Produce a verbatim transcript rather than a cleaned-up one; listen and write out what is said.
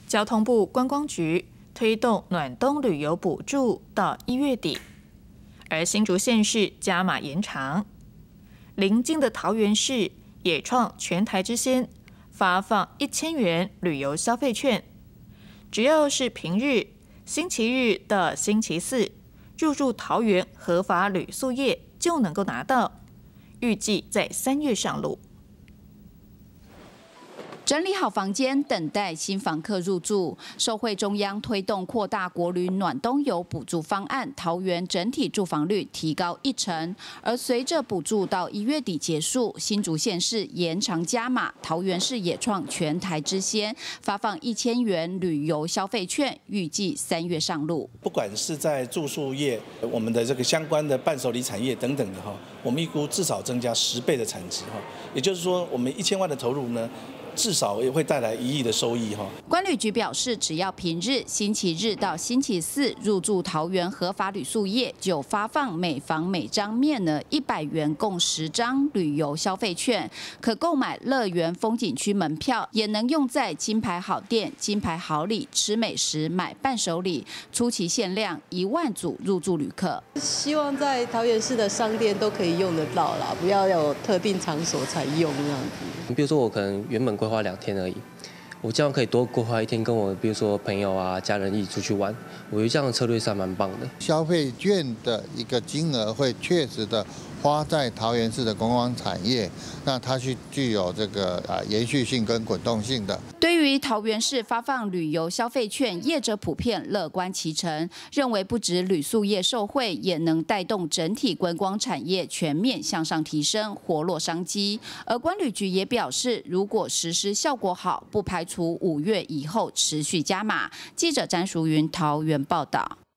交通部观光局推动暖冬旅游补助到一月底，而新竹县市加码延长。邻近的桃园市也创全台之先，发放一千元旅游消费券，只要是平日、星期日的星期四入住桃园合法旅宿业就能够拿到，预计在三月上路。 整理好房间，等待新房客入住。受惠中央推动扩大国旅暖冬游补助方案，桃园整体住房率提高一成。而随着补助到一月底结束，新竹县市延长加码，桃园市也创全台之先，发放一千元旅游消费券，预计三月上路。 不管是在住宿业、我们的这个相关的伴手礼产业等等的哈，我们预估至少增加十倍的产值哈，也就是说，我们一千万的投入呢，至少也会带来一亿的收益哈。 关旅局表示，只要平日、星期日到星期四入住桃园合法旅宿业，就发放每房每张面额一百元，共十张旅游消费券，可购买乐园风景区门票，也能用在金牌好店、金牌好礼吃美食、买伴手礼。初期限量一万组入住旅客， 希望在桃园市的商店都可以用得到啦，不要有特定场所才用这样子。 比如说我可能原本规划两天而已，我这样可以多规划一天，跟我比如说朋友啊、家人一起出去玩，我觉得这样的策略是还蛮棒的。 消费券的一个金额会确实的花在桃园市的观光产业，那它是具有这个啊延续性跟滚动性的。 对于桃园市发放旅游消费券，业者普遍乐观其成，认为不止旅宿业受惠，也能带动整体观光产业全面向上提升，活络商机。而关旅局也表示，如果实施效果好，不排除五月以后持续加码。记者詹淑云桃园报道。